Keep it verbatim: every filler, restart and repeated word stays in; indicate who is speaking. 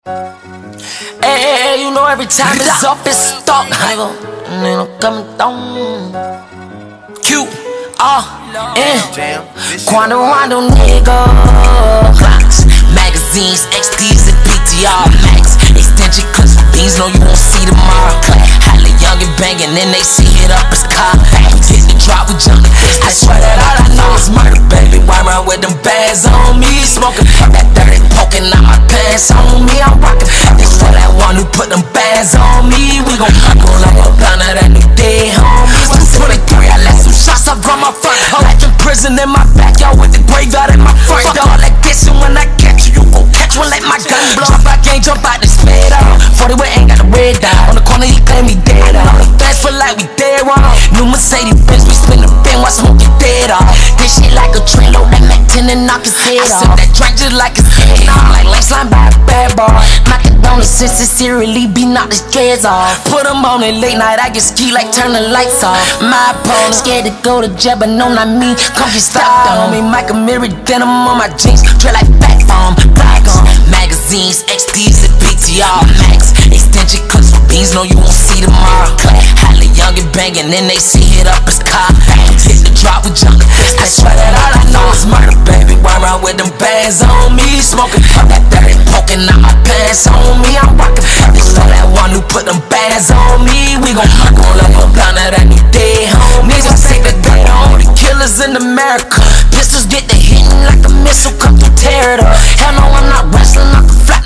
Speaker 1: Hey, you know every time it's up, it's stuck, nigga. Nigga coming down. Q, R, N, Quando Rondo, nigga. Clocks, magazines, X Ds and P T R Max. Extension clips for beans, no you won't see tomorrow. Halle young and banging, then they see it up as car. Hit the drop with junk. I swear that all I know is murder, baby. Why run with them bands on me? Smoking that dirty, poking out my pants on me. I'm rocking this for that one who put them bands on me. We gon' go like a blunt of that new day, homies. two twenty-three, I let some shots up from my front. Like in prison in my backyard with the graveyard in my front. Fuck all that dissing when I catch you, you gon' catch one. Let my gun blow up, I can't jump out the spade out. forty with ain't got the red dot. On the corner, he claim me dead out. All the fans feel like we dead wrong. New Mercedes Benz, we spin the bin while smoking dead off. This shit like a train load, that Mac ten and knock his head off. I sip that drink just like his head off. Like Lance line by a bad bar. Macadonia since sincerely be knocked his dreads off. Put him on it late night, I get ski like turn the lights off. My opponent scared to go to jail, but no, not me. Come get stopped on me. Michael Mirry denim on my jeans, tread like back farm. Magazines, X Ds and P T R Max. Extension clips for beans, no you won't see tomorrow. Halle young and banging, then they see it up as car. Hit the drop with junk. I swear that all I know is murder, baby. Why run with them bands on me? Smoking that dirty, poking out my pants on me. I'm rocking this for that one who put them bands on me. We gon' go like a blunt of that new day, homies. I say that they the only killers in America. Pistols get the hitting like a missile, come through, tear it up. Hell no, I'm not wrestling, I can flat